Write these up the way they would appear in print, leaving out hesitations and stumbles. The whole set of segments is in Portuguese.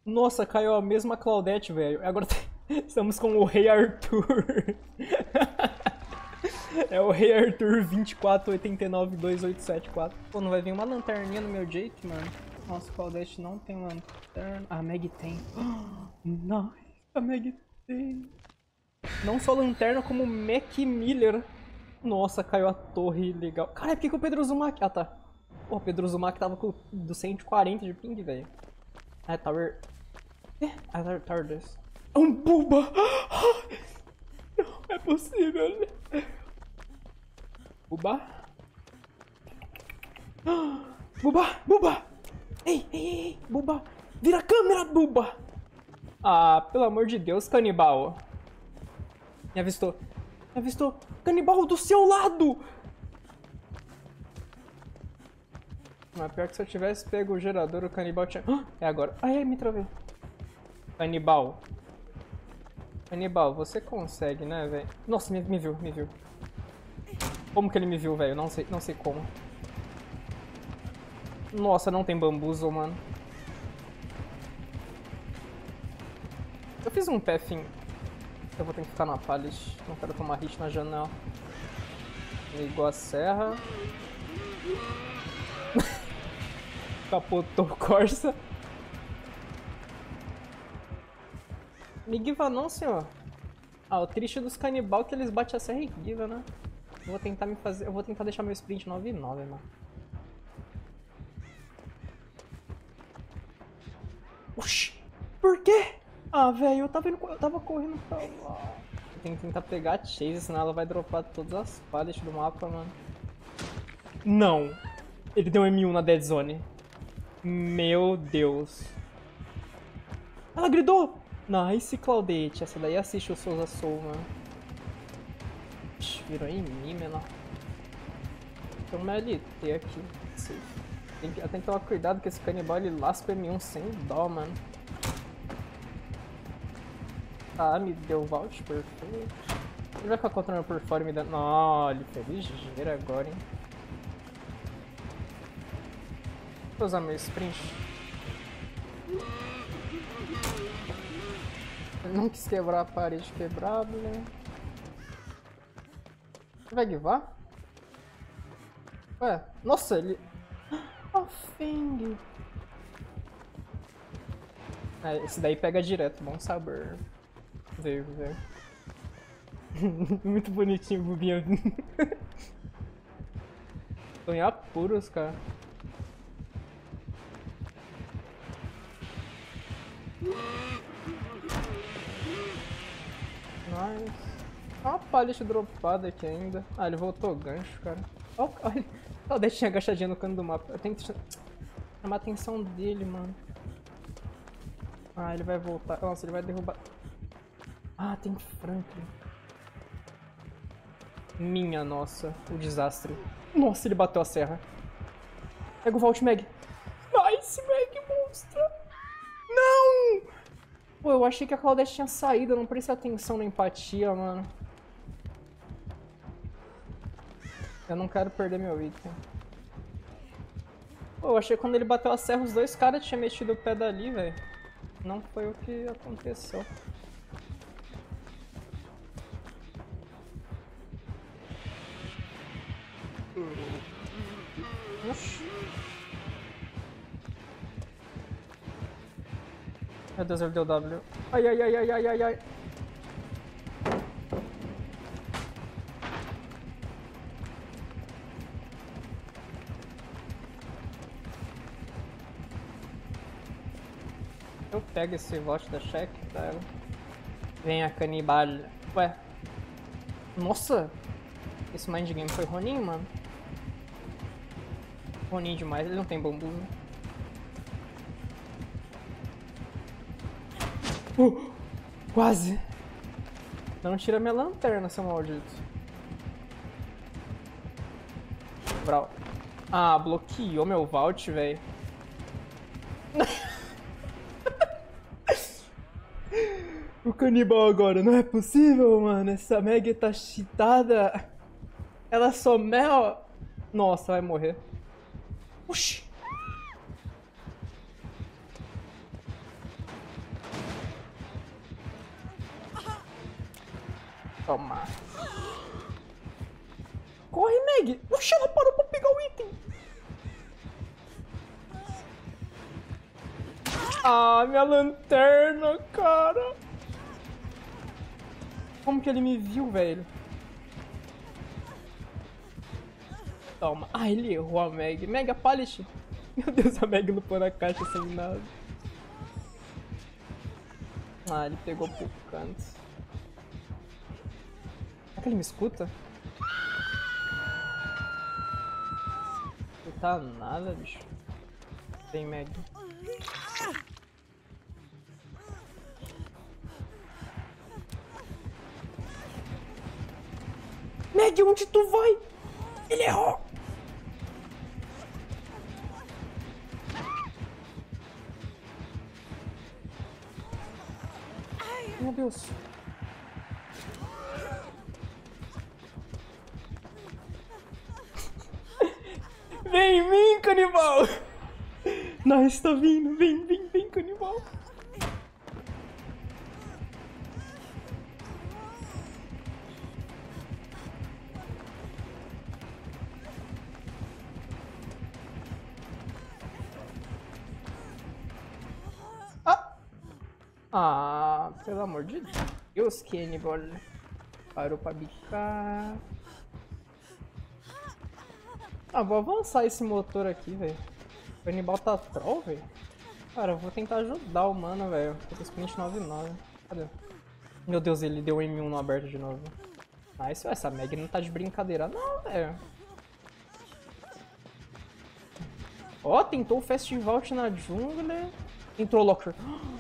Nossa, caiu a mesma Claudette, velho. Agora estamos com o Rei Arthur. É o Rei Arthur 248928774. Pô, não vai vir uma lanterninha no meu Jake, mano? Nossa, Claudette não tem lanterna. A Meg tem. Não, a Meg tem. Não só lanterna, como Mac Miller. Nossa, caiu a torre, legal. Cara, por que o Pedro Zumak... Ah, tá. Pô, o Pedro Zumak tava com do 140 de ping, velho. Ah, Tower... Tower 2. Um Buba! Não é possível. Buba? Buba! Buba! Ei, Buba! Vira a câmera, Buba! Ah, pelo amor de Deus, canibal. Me avistou. Me avistou. Canibal do seu lado! Mas pior que se eu tivesse pego o gerador, o canibal tinha... É agora. Ai, me travei. Canibal. Canibal, você consegue, né, velho? Nossa, me viu. Como que ele me viu, velho? Não sei como. Nossa, não tem bambuzo, mano. Eu fiz um pathing. Eu vou ter que ficar na pallet. Não quero tomar hit na janela. Ligou a serra. Capotou o Corsa. Me guiva não, senhor. Ah, o triste dos canibal é que eles batem a serra e guiva, né? Eu vou tentar deixar meu sprint 9-9, mano. Oxi! Por quê? Ah, velho, eu tava correndo pra lá. Eu tenho que tentar pegar a Chase, senão ela vai dropar todas as pallets do mapa, mano. Não! Ele deu M1 na dead zone. Meu Deus. Ela gridou! Nice, Claudette. Essa daí assiste o Souza Soul, mano. Ixi, virou em mim, menor. Tem uma LT aqui. Eu tenho que tomar cuidado que esse canibal ele lasca o M1 sem dó, mano. Ah, me deu o vault, perfeito. Ele vai ficar controlando por fora e me dando... Nossa, ele foi ligeiro agora, hein. Vou usar meu sprint. Ele não quis quebrar a parede quebrada, né? Vai guivar? Ué, nossa, ele... Ah, Feng! É, esse daí pega direto, bom saber. Veio. Muito bonitinho o Bubinha. Tô em apuros, cara. Nice. Uma pallet dropada aqui ainda. Ah, ele voltou gancho, cara. Olha, o deixinha agachadinha no canto do mapa. Eu tenho que chamar a atenção dele, mano. Ah, ele vai voltar. Nossa, ele vai derrubar. Ah, tem Franklin. Minha nossa, o desastre. Nossa, ele bateu a serra. Pega o Vault, Meg. Nice, Meg, monstra. Não! Pô, eu achei que a Claudette tinha saído. Eu não prestei atenção na empatia, mano. Eu não quero perder meu item. Pô, eu achei que quando ele bateu a serra, os dois caras tinham metido o pé dali, velho. Não foi o que aconteceu. Oxi. Meu Deus, ele deu W. Ai. Eu pego esse vote da check, tá? Vem a canibal. Ué. Nossa! Esse mind game foi Ronin, mano. Ronin demais, ele não tem bambu, né? Quase! Não tira minha lanterna, seu maldito. Brau. Ah, bloqueou meu vault, velho. O canibal agora, não é possível, mano. Essa Meg tá cheatada. Ela só mel. Nossa, vai morrer. Oxi. Toma. Corre, Meg! Oxe, ela parou pra pegar o item! Ah, minha lanterna, cara! Como que ele me viu, velho? Toma. Ah, ele errou a Meg. Meg, a Pallet! Meu Deus, a Meg lupou na caixa sem nada. Ah, ele pegou pro canto. Será que ele me escuta? Não tá nada, bicho. Tem Meg. Meg, onde tu vai? Ele errou! Meu Deus. Vem em mim, canibal! Nice, tá vindo. Vem, canibal. Ah, pelo amor de Deus, Cannibal. Parou pra bicar. Ah, vou avançar esse motor aqui, velho. O Cannibal tá troll, velho. Cara, eu vou tentar ajudar o mano, velho. Tô com sprint 99. Cadê? Meu Deus, ele deu M1 no aberto de novo. Nice, essa Meg não tá de brincadeira não, velho. Ó, tentou o Fast Vault na jungla. Entrou o Locker.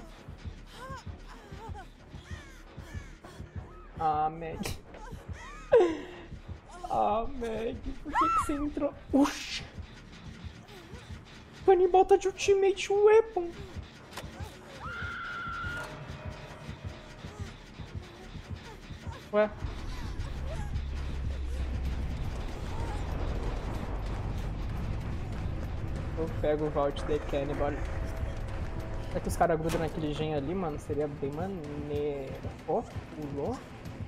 Ah, Meg. Ah, Meg. Por que você entrou? Oxi. O Cannibal tá de Ultimate Weapon. Ué. Eu pego o Vault de Cannibal. Será que os caras grudam naquele gen ali, mano? Seria bem maneiro. Ó, pulou.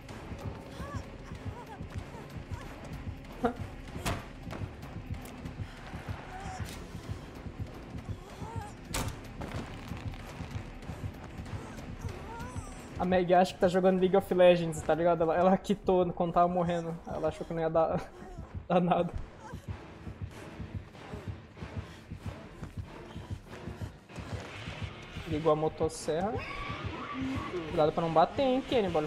A Meg acha que tá jogando League of Legends, tá ligado? Ela quitou quando tava morrendo. Ela achou que não ia dar nada. Ligou a motosserra. Cuidado pra não bater, hein, Cannibal.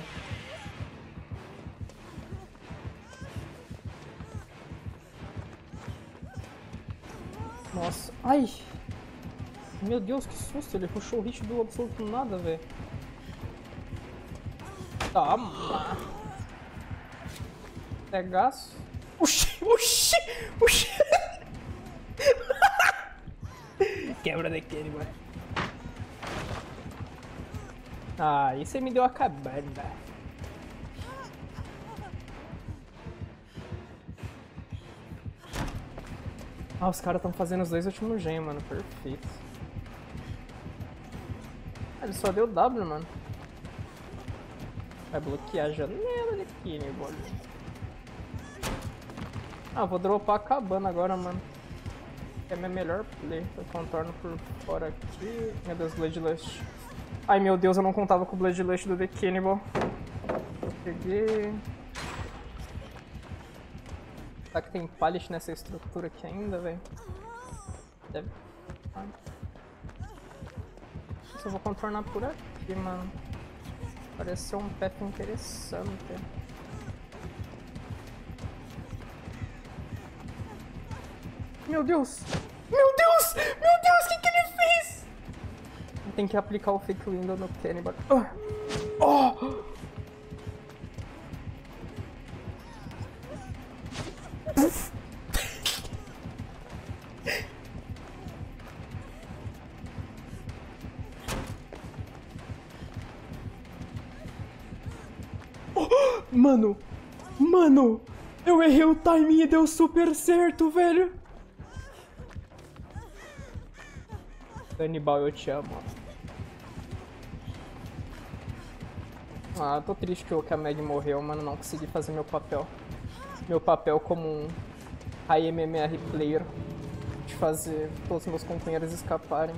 Nossa, ai! Meu Deus, que susto! Ele puxou o hit do absoluto nada, velho. Toma! Pegaço. Oxi! Quebra daquele, mano. Ah, aí você me deu a cabana. Ah, os caras estão fazendo os dois últimos gen, mano. Perfeito. Ah, ele só deu W, mano. Vai bloquear a janela daqui, né, bolo? Ah, vou dropar a cabana agora, mano. É a minha melhor play. Eu contorno por fora aqui. Meu Deus, Bloodlust. Ai, meu Deus, eu não contava com o Bloodlust do The Cannibal. Eu peguei. Será que tem pallet nessa estrutura aqui ainda, velho? Deve. Ah. Eu vou contornar por aqui, mano. Pareceu um path interessante. Meu Deus! Meu Deus! Meu Deus, o que ele fez? Tem que aplicar o Fake Window no Cannibal. Oh! Mano, eu errei o timing e deu super certo, velho. Cannibal, eu te amo. Ah, tô triste que a Meg morreu, mano. Não consegui fazer meu papel. Meu papel como um high MMR player. De fazer todos os meus companheiros escaparem.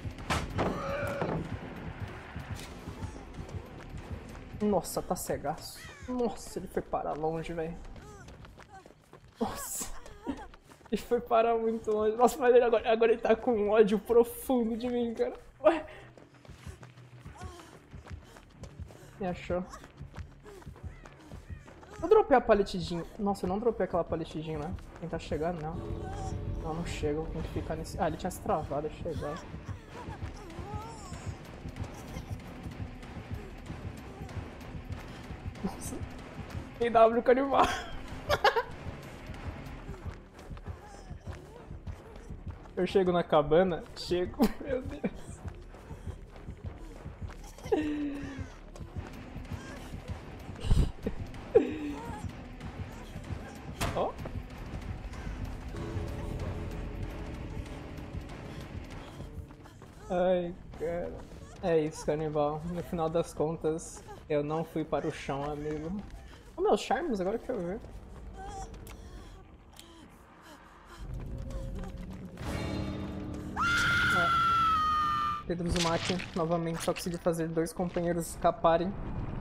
Nossa, tá cegaço. Nossa, ele foi parar longe, velho. Nossa. Ele foi parar muito longe. Nossa, mas agora ele tá com um ódio profundo de mim, cara. Ué. Me achou. Eu dropei a paletidinha. Nossa, eu não dropei aquela paletidinha, né? Tentar chegar, não. Não, não chega. Eu tenho que ficar nesse... Ah, ele tinha se travado a chegar. Nossa. EW canibal. Eu chego na cabana? Chego, meu Deus. Ó. Oh. Ai, cara. É isso, canibal. No final das contas, eu não fui para o chão, amigo. Oh, meus charmes, agora que eu ver. Pedro Uzumaki novamente só conseguiu fazer 2 companheiros escaparem.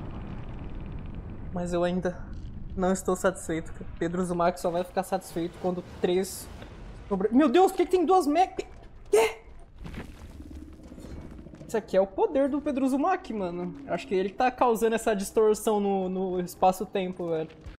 Mas eu ainda não estou satisfeito. Pedro Uzumaki só vai ficar satisfeito quando 3... Meu Deus, por que tem 2 mechas? Quê? Isso aqui é o poder do Pedro Uzumaki, mano. Eu acho que ele tá causando essa distorção no espaço-tempo, velho.